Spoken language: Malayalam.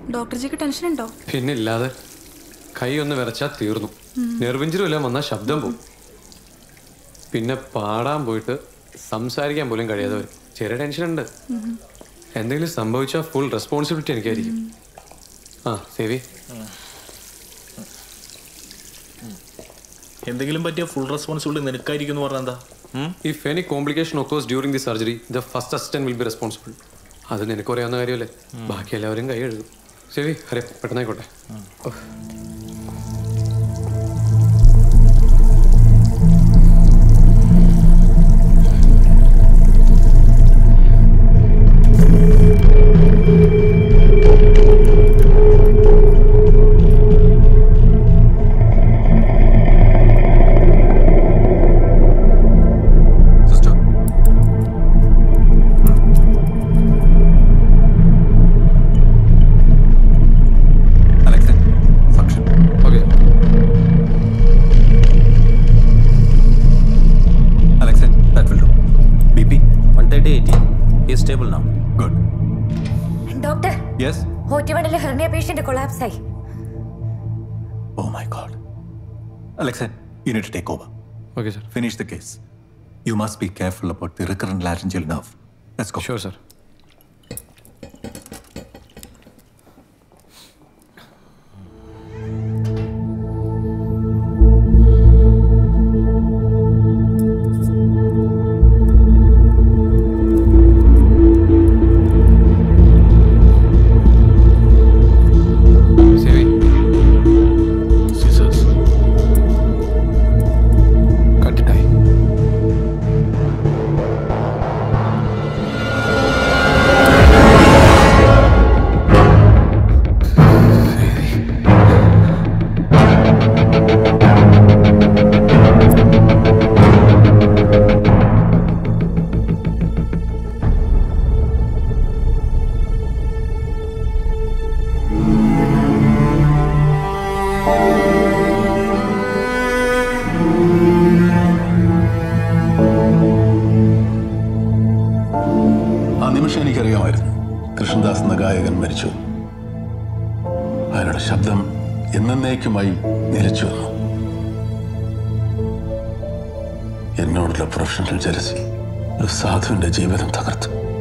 ഡോക്ടർജിക്ക് ടെൻഷൻ ഉണ്ടോ? പിന്നെ ഇല്ലാതെ. കൈ ഒന്ന് വിറച്ചാൽ തീർന്നു. നെർവിഞ്ചറും എല്ലാം വന്നാൽ ശബ്ദം പോകും. പിന്നെ പാടാൻ പോയിട്ട് സംസാരിക്കാൻ പോലും കഴിയാതെ വരും. ചെറിയ ടെൻഷൻ ഉണ്ട്. എന്തെങ്കിലും സംഭവിച്ചാൽ ഫുൾ റെസ്പോൺസിബിലിറ്റി എനിക്കായിരിക്കും. ആ സേവി, എന്തെങ്കിലും പറ്റിയ ഫുൾ റെസ്പോൺസിബിലിറ്റി നിനക്കായിരിക്കും എന്ന് പറഞ്ഞാൽ എന്താ? If any complication occurs during the surgery, the first assistant will be responsible. അത് നിനക്ക് അറിയാവുന്ന കാര്യമല്ലേ. ബാക്കി എല്ലാവരും കൈ എഴുതും. ശരി, ഹരേ പെട്ടെന്നായിക്കോട്ടെ. Stable now. Good. Doctor. Yes. OT1 hernia patient collapse ആയി. Oh my God. Alexa, you need to take over. Okay, sir. Finish the case. You must be careful about the recurrent laryngeal nerve. Let's go. Sure, sir. എനിക്കറിയാമായിരുന്നു കൃഷ്ണദാസ് എന്ന ഗായകൻ മരിച്ചു. അയാളുടെ ശബ്ദം എന്നേക്കുമായി നിലച്ചു വന്നു. എന്നോടുള്ള പ്രൊഫഷണൽ ജലസി ഒരു സാധുവിന്റെ ജീവിതം തകർത്തു.